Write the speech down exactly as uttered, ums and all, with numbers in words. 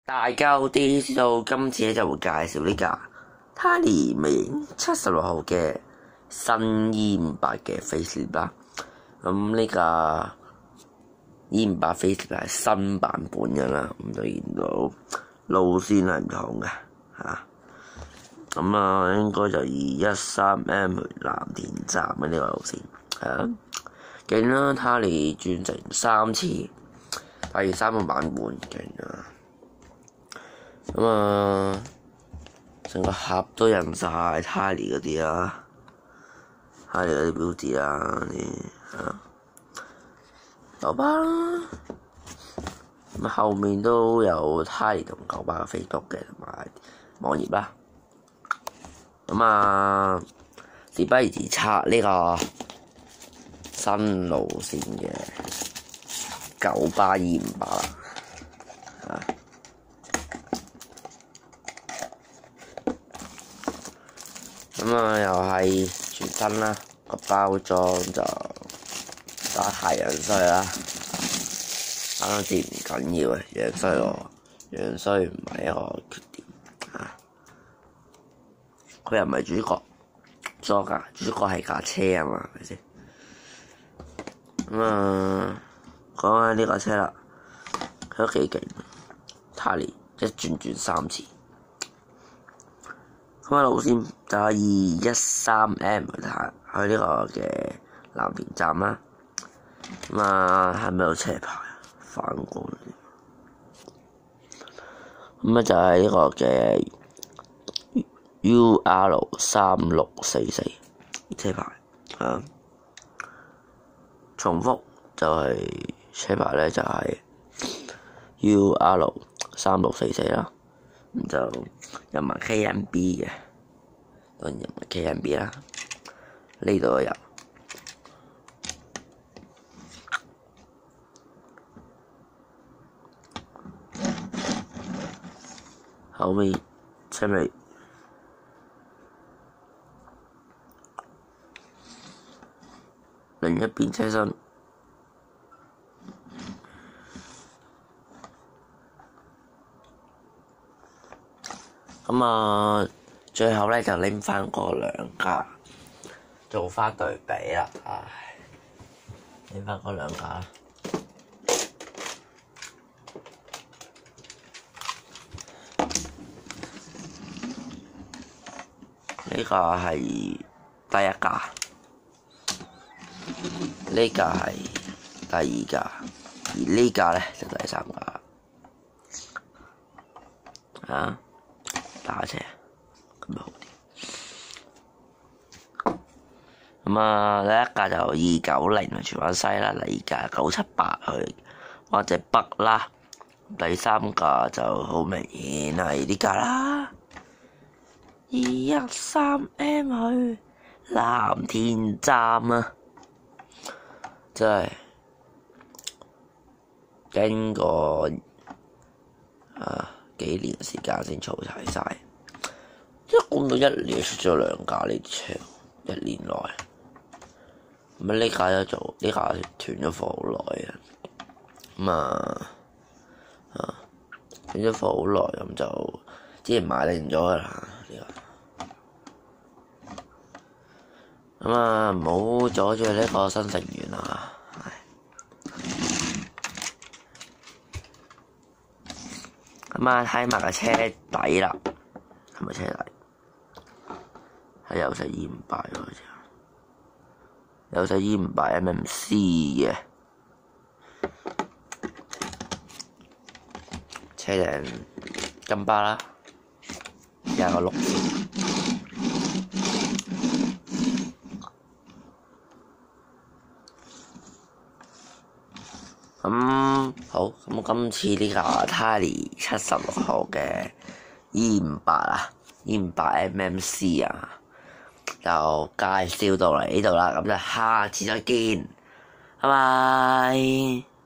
大家好，啲知道今次咧就會介紹呢架 Harley 微七十六號嘅新 E 五百嘅 facelift 啦。咁呢架 E 五百 facelift 係新版本嘅啦，咁就見到路線係唔同嘅嚇。咁啊，應該就以一三 M 去藍田站嘅呢個路線嚇。勁啦 ，Harley 轉成三次，第三個版本勁啊！咁啊，成個盒都印晒 Harley 嗰啲啦 ，Harley 嗰啲標誌啦啲啊，九巴啦，咁後面都有 Harley 同九巴嘅 Facebook 嘅同埋網頁啦。咁啊，事不宜遲，拆呢個新路線嘅九巴 E 五百啦，啊！咁啊，又係全新啦，個包裝就打太陽衰啦，啱啲唔緊要嘅，樣衰喎，樣衰唔係一個缺點啊。佢又唔係主角，作㗎，主角係架車啊嘛，係咪先？咁啊，講下呢架車啦，佢都幾勁 ，Harley 一轉轉三次。咁啊，路線就係以一三 M 去睇去呢個嘅藍田站啦。咁啊，係咪有車牌啊？反光咁啊，就係呢個嘅 U R 三六四四車牌啊。重複就係車牌咧，就係 U R 三六四四啦。咁就有埋 K M B 嘅，當然有埋 K M B 啦。呢度都有，後面車尾另一邊車身。咁啊，最後咧就拎翻嗰兩架做翻對比啦，唉，拎翻嗰兩架。呢架係第一架，呢架係第二架，而呢架咧就第三架。啊！打車咁咪好啲。咁啊，第一架就二九零去荃灣西啦，第二架九七八去灣仔北啦，第三架就好明顯係呢架啦，二一三 M 去藍田站啊，真係經過啊幾年時間先儲齊晒，一共到一年出咗兩架呢啲車，一年內。咁啊呢架都做，呢架斷咗貨好耐啊。咁啊啊斷咗貨好耐，咁就之前買定咗噶啦呢個。咁啊唔好阻住呢個新成員啊！咁啊，睇埋個車底啦，係咪車底？係有隻 E 五百喎，好似有隻 E 五百 M M C 嘅車頂金巴啦，有個轆線。咁、嗯、好，咁今次呢個 Harley 七十六號嘅 E 五百啊 ，E 五百 M M C 啊，就介紹到嚟呢度啦，咁就下次再見，拜拜。